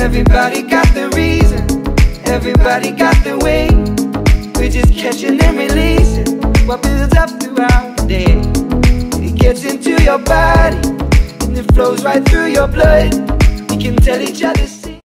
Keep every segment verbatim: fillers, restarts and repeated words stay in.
Everybody got the reason, everybody got the way. We're just catching and releasing what builds up throughout the day. It gets into your body and it flows right through your blood. We can tell each other.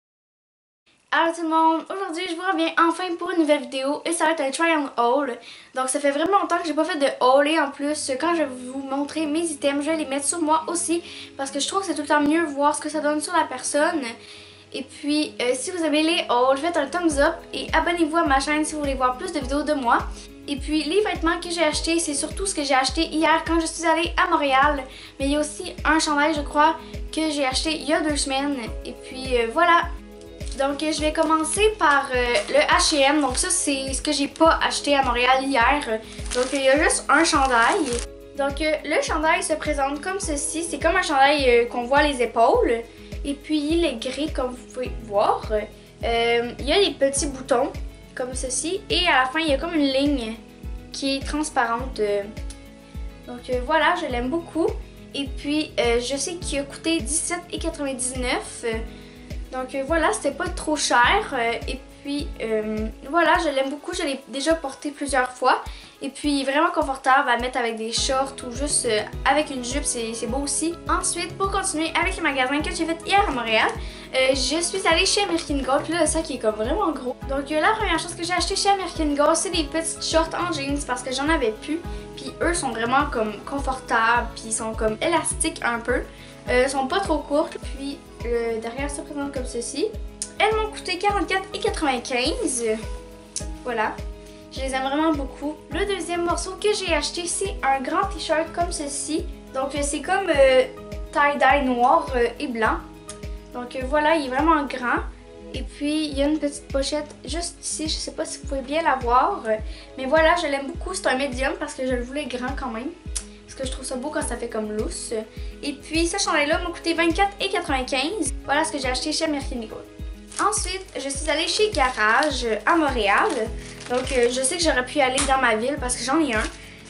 Allô tout le monde, aujourd'hui je vous reviens enfin pour une nouvelle vidéo et ça va être un try on haul. Donc ça fait vraiment longtemps que j'ai pas fait de haul et en plus quand je vais vous montrer mes items je vais les mettre sur moi aussi parce que je trouve que c'est tout le temps mieux voir ce que ça donne sur la personne. Et puis euh, si vous aimez les hauls, faites un thumbs up et abonnez-vous à ma chaîne si vous voulez voir plus de vidéos de moi. Et puis les vêtements que j'ai achetés, c'est surtout ce que j'ai acheté hier quand je suis allée à Montréal. Mais il y a aussi un chandail je crois que j'ai acheté il y a deux semaines. Et puis euh, voilà. Donc je vais commencer par euh, le H et M, donc ça c'est ce que j'ai pas acheté à Montréal hier. Donc il y a juste un chandail. Donc euh, le chandail se présente comme ceci, c'est comme un chandail euh, qu'on voit les épaules. Et puis il est gris comme vous pouvez voir. Euh, il y a des petits boutons comme ceci et à la fin il y a comme une ligne qui est transparente. Donc euh, voilà, je l'aime beaucoup. Et puis euh, je sais qu'il a coûté dix-sept quatre-vingt-dix-neuf. Donc euh, voilà, c'était pas trop cher euh, et puis euh, voilà, je l'aime beaucoup, je l'ai déjà porté plusieurs fois et puis il est vraiment confortable à mettre avec des shorts ou juste euh, avec une jupe, c'est beau aussi. Ensuite, pour continuer avec les magasins que j'ai fait hier à Montréal, euh, je suis allée chez American Gold, puis là le sac est comme vraiment gros. Donc euh, la première chose que j'ai acheté chez American Gold, c'est des petites shorts en jeans parce que j'en avais plus, puis eux sont vraiment comme confortables, puis ils sont comme élastiques un peu. Euh, sont pas trop courtes, puis euh, derrière se présente comme ceci. Elles m'ont coûté quarante-quatre quatre-vingt-quinze. Voilà, je les aime vraiment beaucoup. Le deuxième morceau que j'ai acheté, c'est un grand t-shirt comme ceci. Donc euh, c'est comme euh, tie-dye noir euh, et blanc. Donc euh, voilà, il est vraiment grand. Et puis il y a une petite pochette juste ici, je sais pas si vous pouvez bien la voir. Mais voilà, je l'aime beaucoup, c'est un médium parce que je le voulais grand quand même. Parce que je trouve ça beau quand ça fait comme loose. Et puis ce chandail-là m'a coûté vingt-quatre quatre-vingt-quinze. Voilà ce que j'ai acheté chez American Gold. Ensuite, je suis allée chez Garage à Montréal. Donc euh, je sais que j'aurais pu aller dans ma ville parce que j'en ai un.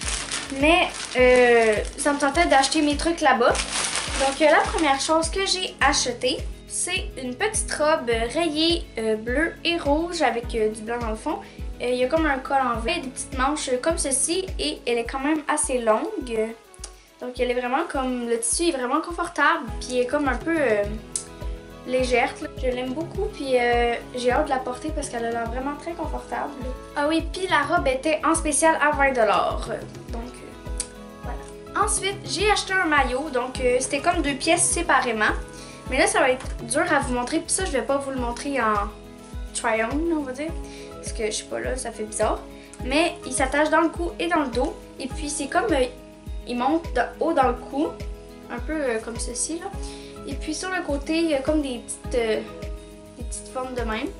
Mais euh, ça me tentait d'acheter mes trucs là-bas. Donc euh, la première chose que j'ai achetée, c'est une petite robe rayée euh, bleu et rouge avec euh, du blanc dans le fond. Il y a comme un col en V, des petites manches comme ceci et elle est quand même assez longue. Donc elle est vraiment comme, le tissu est vraiment confortable puis elle est comme un peu euh, légère. Je l'aime beaucoup puis euh, j'ai hâte de la porter parce qu'elle a l'air vraiment très confortable. Ah oui, puis la robe était en spécial à vingt dollars. Donc euh, voilà. Ensuite, j'ai acheté un maillot, donc euh, c'était comme deux pièces séparément. Mais là ça va être dur à vous montrer puis ça je vais pas vous le montrer en try-on on va dire. Parce que je sais pas là, ça fait bizarre. Mais il s'attache dans le cou et dans le dos. Et puis c'est comme, euh, il monte de haut dans le cou. Un peu euh, comme ceci là. Et puis sur le côté, il y a comme des petites, euh, des petites formes de même.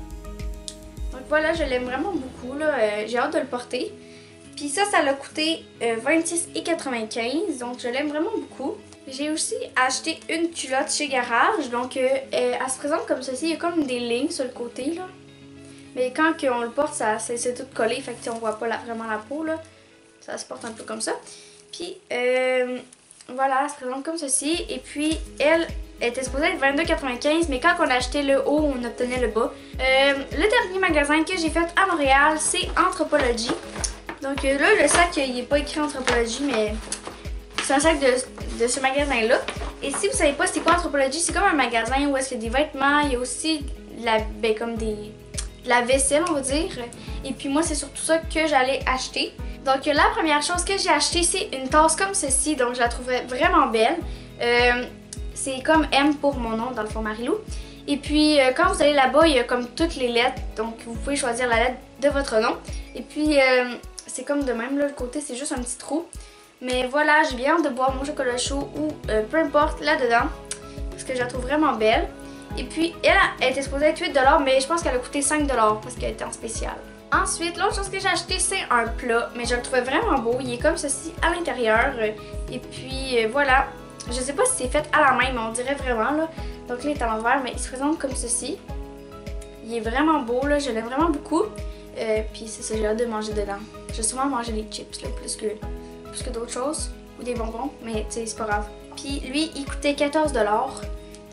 Donc voilà, je l'aime vraiment beaucoup là. Euh, J'ai hâte de le porter. Puis ça, ça l'a coûté euh, vingt-six quatre-vingt-quinze. Donc je l'aime vraiment beaucoup. J'ai aussi acheté une culotte chez Garage. Donc euh, elle, elle se présente comme ceci. Il y a comme des lignes sur le côté là. Mais quand on le porte, ça c'est tout collé, fait que on voit pas la, vraiment la peau là. Ça se porte un peu comme ça. Puis euh, voilà, elle se présente comme ceci. Et puis elle était supposée être vingt-deux quatre-vingt-quinze, mais quand on a acheté le haut, on obtenait le bas. Euh, le dernier magasin que j'ai fait à Montréal, c'est Anthropologie. Donc euh, là, le sac, il n'est pas écrit Anthropologie, mais c'est un sac de, de ce magasin-là. Et si vous savez pas c'est quoi Anthropologie, c'est comme un magasin où est-ce qu'il y a des vêtements, il y a aussi la, ben, comme des... la vaisselle on va dire, et puis moi c'est surtout ça que j'allais acheter. Donc la première chose que j'ai acheté, c'est une tasse comme ceci, donc je la trouverais vraiment belle. Euh, c'est comme M pour mon nom dans le fond Marilou. Et puis euh, quand vous allez là-bas, il y a comme toutes les lettres, donc vous pouvez choisir la lettre de votre nom. Et puis euh, c'est comme de même là, le côté c'est juste un petit trou. Mais voilà, j'ai bien hâte de boire mon chocolat chaud ou euh, peu importe là-dedans, parce que je la trouve vraiment belle. Et puis, elle, elle était supposée être huit dollars, mais je pense qu'elle a coûté cinq dollars parce qu'elle était en spécial. Ensuite, l'autre chose que j'ai acheté, c'est un plat, mais je le trouvais vraiment beau. Il est comme ceci à l'intérieur. Et puis, euh, voilà. Je sais pas si c'est fait à la main, mais on dirait vraiment, là. Donc là, il est à l'envers, mais il se présente comme ceci. Il est vraiment beau, là. Je l'aime vraiment beaucoup. Euh, puis, c'est ça, j'ai hâte de manger dedans. Je vais sûrement manger des chips, là, plus que, plus que d'autres choses. Ou des bonbons, mais tu sais, c'est pas grave. Puis, lui, il coûtait quatorze dollars.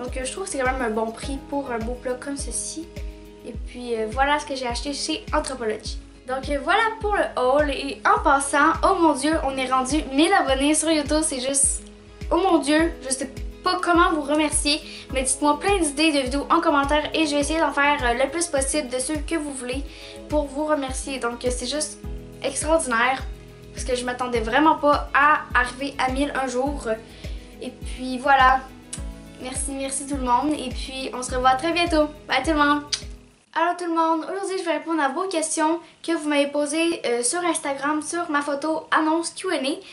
Donc euh, je trouve que c'est quand même un bon prix pour un beau plat comme ceci. Et puis euh, voilà ce que j'ai acheté chez Anthropologie. Donc euh, voilà pour le haul. Et en passant, oh mon dieu, on est rendu mille abonnés sur YouTube. C'est juste, oh mon dieu, je sais pas comment vous remercier. Mais dites-moi plein d'idées de vidéos en commentaire et je vais essayer d'en faire euh, le plus possible de ceux que vous voulez pour vous remercier. Donc euh, c'est juste extraordinaire parce que je m'attendais vraiment pas à arriver à mille un jour. Et puis voilà, merci, merci tout le monde. Et puis on se revoit très bientôt. Bye tout le monde! Allô tout le monde, aujourd'hui je vais répondre à vos questions que vous m'avez posées euh, sur Instagram sur ma photo annonce Q and A.